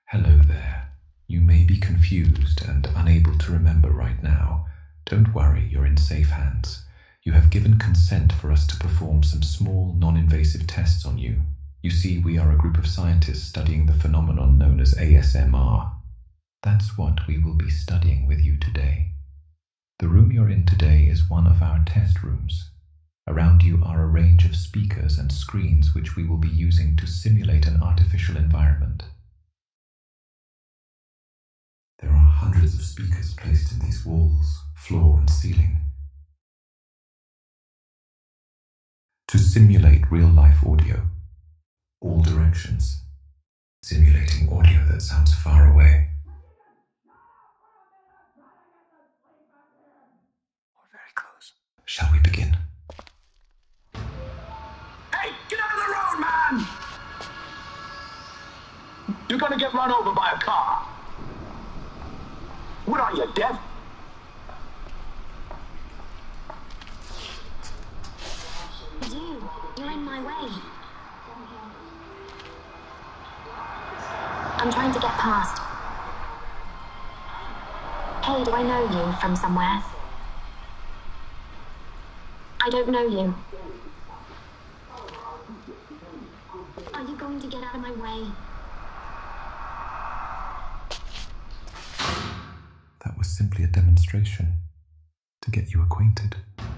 Hello there. You may be confused and unable to remember right now. Don't worry, you're in safe hands. You have given consent for us to perform some small, non-invasive tests on you. You see, we are a group of scientists studying the phenomenon known as ASMR. That's what we will be studying with you today. The room you're in today is one of our test rooms. Around you are a range of speakers and screens which we will be using to simulate an artificial environment. There are hundreds of speakers placed in these walls, floor and ceiling to simulate real-life audio, all directions, simulating audio that sounds far away or very close. Shall we begin? Hey, get out of the road, man! You're gonna get run over by a car. What are you, deaf? You're in my way. I'm trying to get past. Hey, do I know you from somewhere? I don't know you. Are you going to get out of my way? That was simply a demonstration to get you acquainted.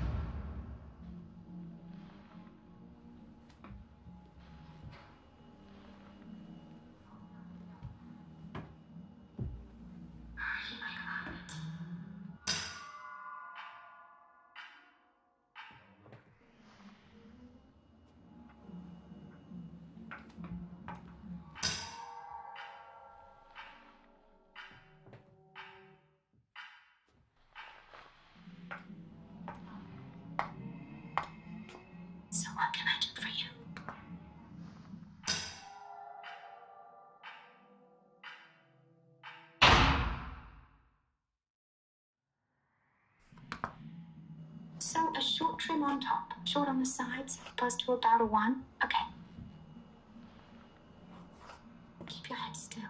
So what can I do for you? So a short trim on top, short on the sides, goes to about a 1. Okay. Keep your head still.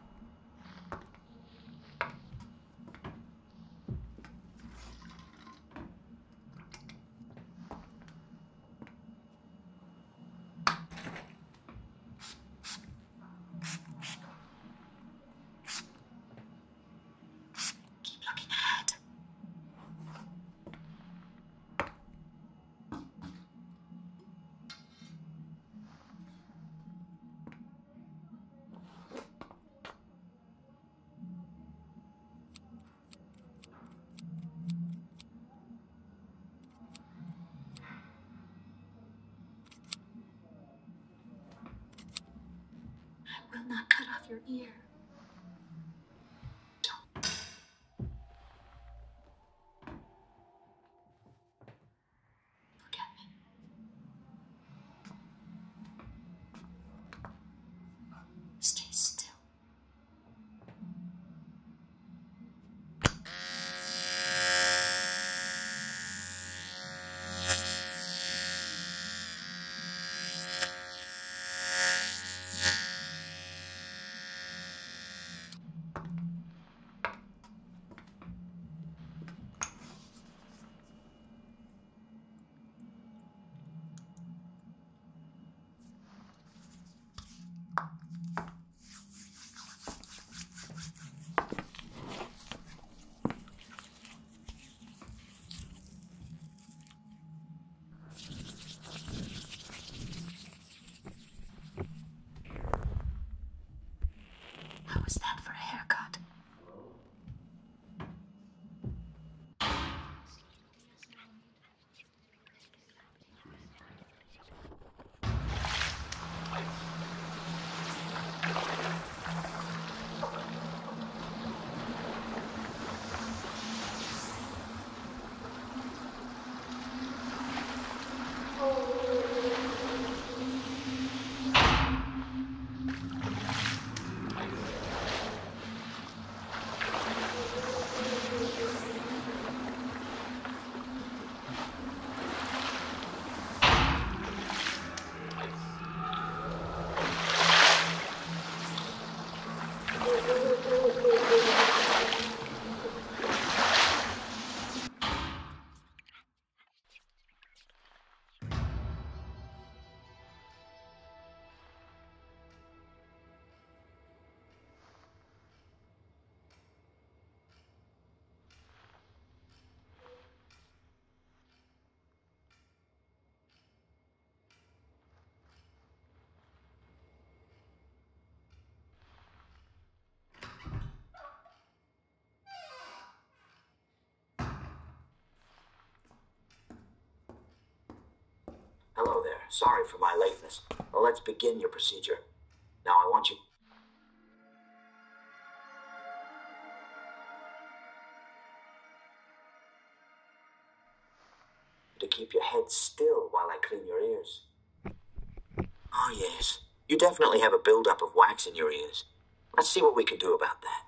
Keep looking ahead. I will not cut off your ear. Don't. Look at me. Stay still. Hello there. Sorry for my lateness. Well, let's begin your procedure. Now I want you... to keep your head still while I clean your ears. Oh, yes. You definitely have a buildup of wax in your ears. Let's see what we can do about that.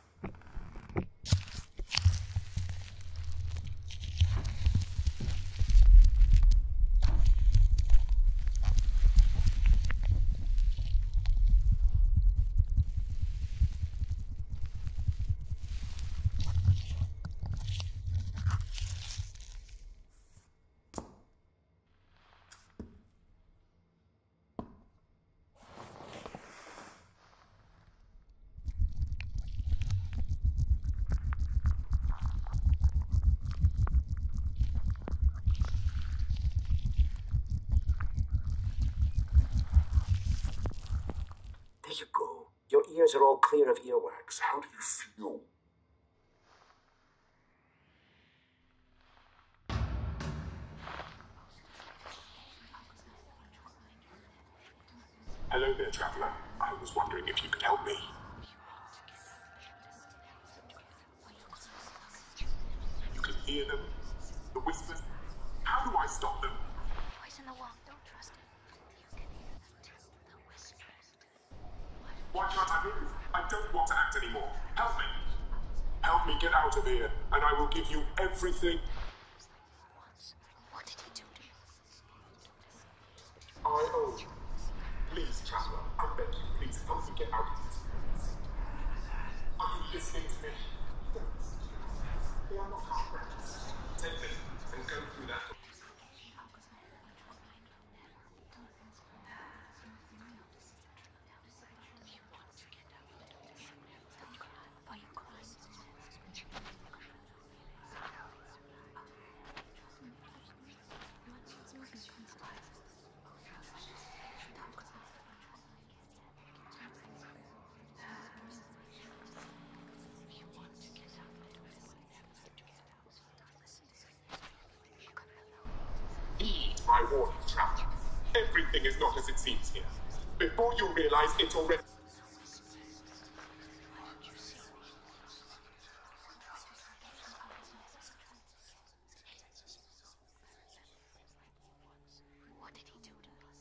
There you go. Your ears are all clear of earwax. How do you feel? Hello there, traveler. I was wondering if you could help me. You can hear them, the whispers. How do I stop them? Voice in the wall. Don't trust it. You can hear them too. The whispers. Why can't I move? I don't want to act anymore. Help me. Help me get out of here, and I will give you everything. What did he do to you? I owe you. Please, traveler, I beg you, please help me get out of this place. Are you listening to me? They are not our friends. Take me and go through that door. I warn you, traveler. Everything is not as it seems here. Before you realize it's already... What did he do to us?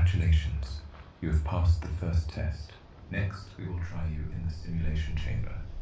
Congratulations. You have passed the first test. Next, we will try you in the simulation chamber.